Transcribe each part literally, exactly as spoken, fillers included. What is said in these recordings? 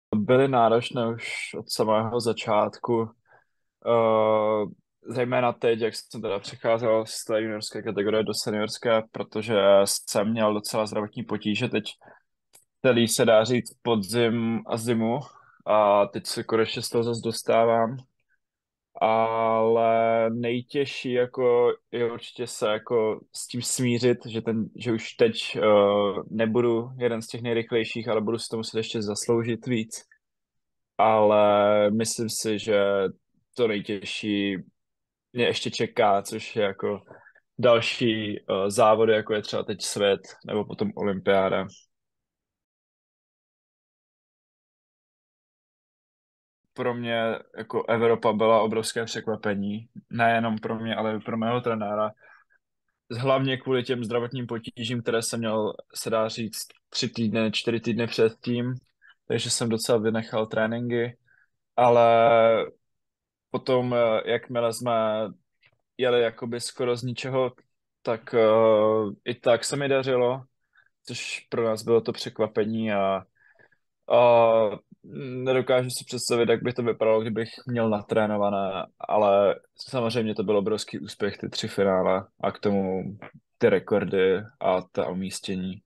byly náročné už od samého začátku. Uh, Zejména teď, jak jsem teda přecházel z té juniorské kategorie do seniorské, protože jsem měl docela zdravotní potíže teď celý se dá říct podzim a zimu a teď se konečně z toho zase dostávám. Ale nejtěžší jako je určitě se jako s tím smířit, že, ten, že už teď uh, nebudu jeden z těch nejrychlejších, ale budu si to muset ještě zasloužit víc. Ale myslím si, že to nejtěžší mě ještě čeká, což je jako další uh, závody, jako je třeba teď svět nebo potom olympiáda. Pro mě jako Evropa byla obrovské překvapení. Nejenom pro mě, ale i pro mého trenéra. Hlavně kvůli těm zdravotním potížím, které jsem měl, se dá říct, tři týdny, čtyři týdny předtím. Takže jsem docela vynechal tréninky. Ale potom, eh, jakmile jsme jeli jakoby skoro z ničeho, tak uh, i tak se mi dařilo, což pro nás bylo to překvapení a, a nedokážu si představit, jak by to vypadalo, kdybych měl natrénované, ale samozřejmě to byl obrovský úspěch, ty tři finále a k tomu ty rekordy a ta umístění.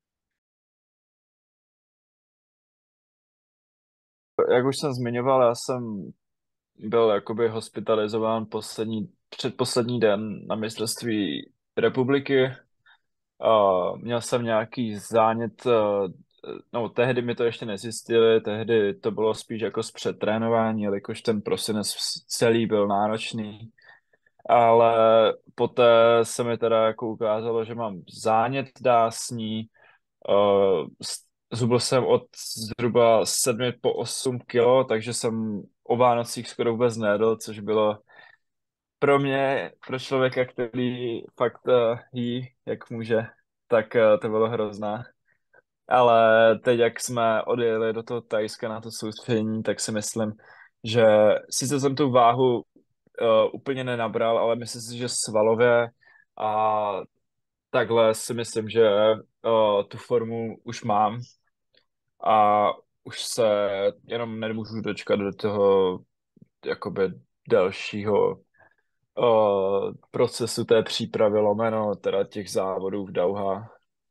Jak už jsem zmiňoval, já jsem byl jakoby hospitalizován poslední, předposlední den na mistrovství republiky. Uh, měl jsem nějaký zánět, uh, no tehdy mi to ještě nezjistili, tehdy to bylo spíš jako z přetrénování, jelikož ten prosinec celý byl náročný, ale poté se mi teda jako ukázalo, že mám zánět dásní, uh, s- zhubl jsem od zhruba sedmi po osm kilo, takže jsem o Vánocích skoro vůbec nejedl, což bylo pro mě, pro člověka, který fakt uh, jí, jak může, tak uh, to bylo hrozné. Ale teď, jak jsme odjeli do toho Tajska na to soustředění, tak si myslím, že sice jsem tu váhu uh, úplně nenabral, ale myslím si, že svalově a takhle si myslím, že uh, tu formu už mám a už se jenom nemůžu dočkat do toho jakoby dalšího uh, procesu té přípravy lomeno, teda těch závodů v Dauha.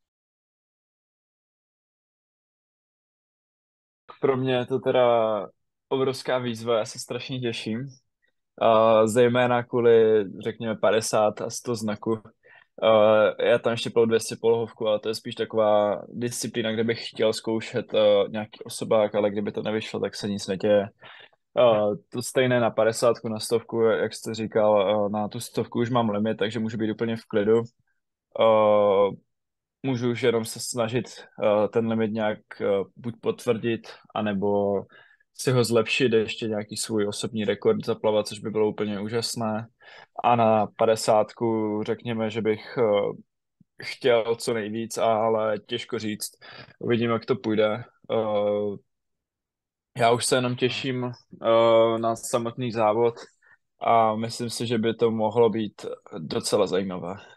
Pro mě je to teda obrovská výzva, já se strašně těším. Uh, zejména kvůli, řekněme, padesát a sto znaku. Uh, já tam ještě polu dvě stě polohovku, ale to je spíš taková disciplína, kde bych chtěl zkoušet uh, nějaký osobák, ale kdyby to nevyšlo, tak se nic neděje. Uh, to stejné na padesátku, na stovku, jak jste říkal, uh, na tu stovku už mám limit, takže můžu být úplně v klidu. Uh, Můžu už jenom se snažit uh, ten limit nějak uh, buď potvrdit, anebo si ho zlepšit, ještě nějaký svůj osobní rekord zaplavat, což by bylo úplně úžasné. A na padesátku řekněme, že bych uh, chtěl co nejvíc, ale těžko říct. Uvidím, jak to půjde. Uh, já už se jenom těším uh, na samotný závod a myslím si, že by to mohlo být docela zajímavé.